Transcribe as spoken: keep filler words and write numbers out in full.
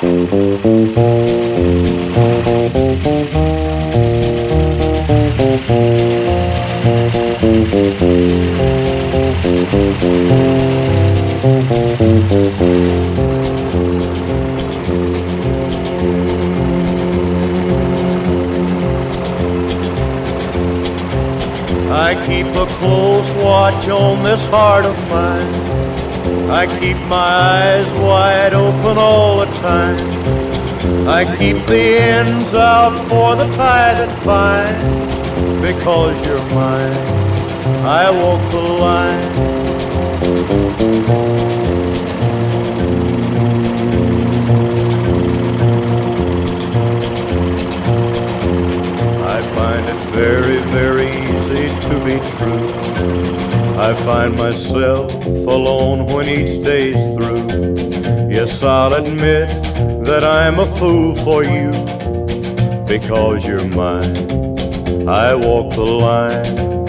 I keep a close watch on this heart of mine. I keep my eyes wide open all the time. I keep the ends out for the tie that binds. Because you're mine, I walk the line. I find it very, very easy to be true. I find myself alone when each day's through. Yes, I'll admit that I'm a fool for you. Because you're mine, I walk the line.